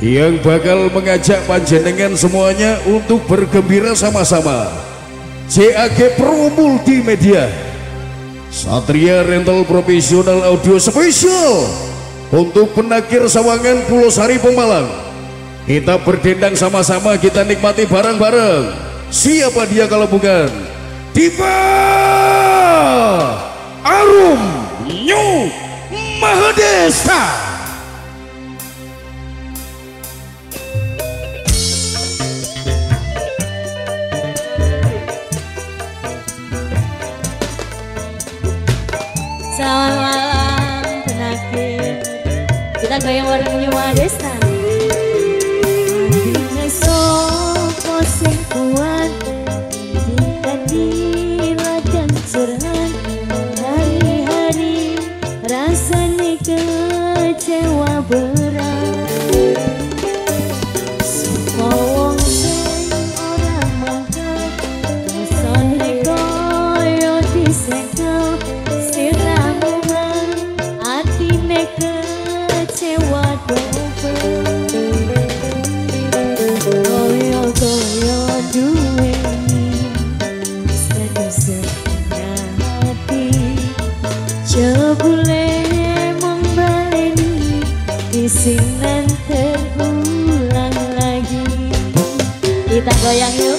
yang bakal mengajak panjenengan semuanya untuk bergembira sama-sama. CAG Pro Multimedia, Satria Rental Profesional Audio Spesial untuk penakir Sawangan Pulau Sari Pemalang. Kita berdendang sama-sama, kita nikmati bareng-bareng. Siapa dia kalau bukan Diva Arum New Mahadesta. Selamat malam penakir, kita goyang bareng New Mahadesta. Hatinya sopo sing kuat, kita diladang curhat. Hari-hari rasanya kecewa berat. Semua wong sing ora mangkat, rasane koyo disekel. Kecewa double, koyo duweni sedih hati, jebule membaleni isinan terulang lagi. Kita goyang yuk.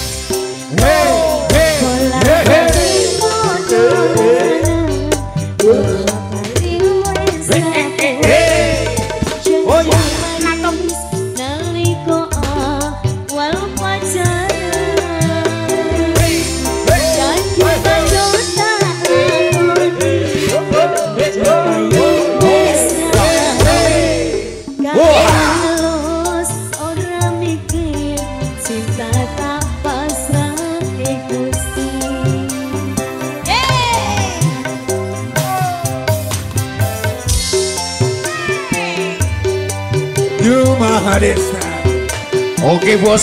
New Mahadesta. Oke bos.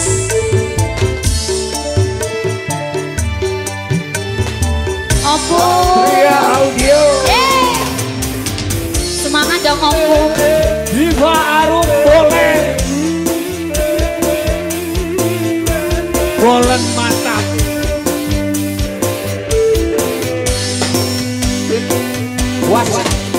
Opo. Satria Audio. Semangat dong Opo. Diva Arum boleh. Bolen mantap. Wah.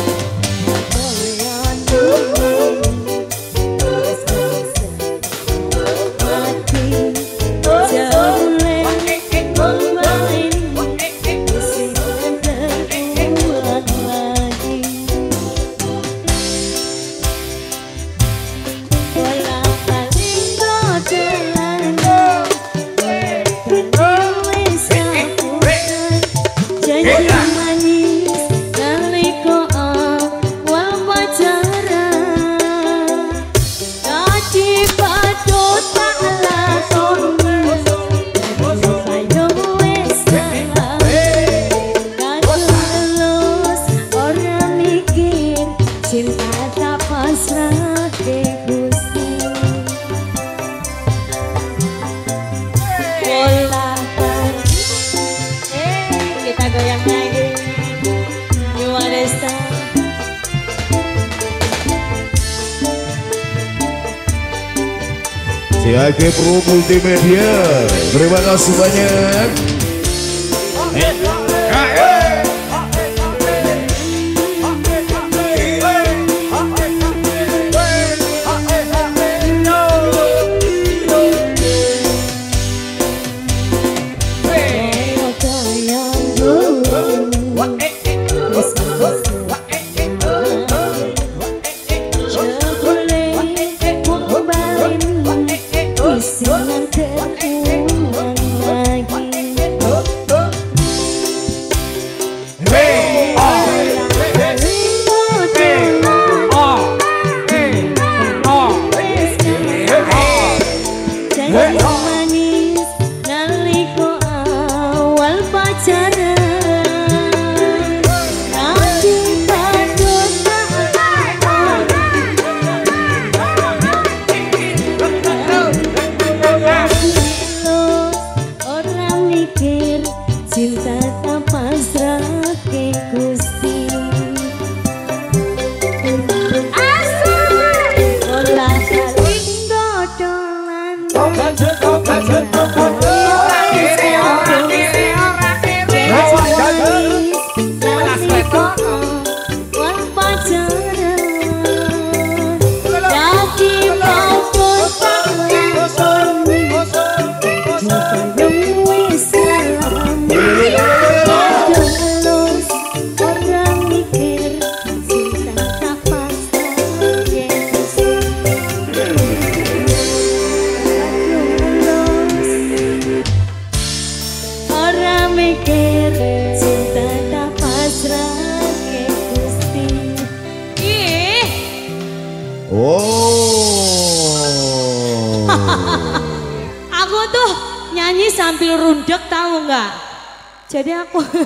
CAG Pro Multimedia, terima kasih banyak. mikir cinta tak pasrah ke Gusti. Ih. Oh. Aku tuh nyanyi sambil rundek tahu nggak? Jadi aku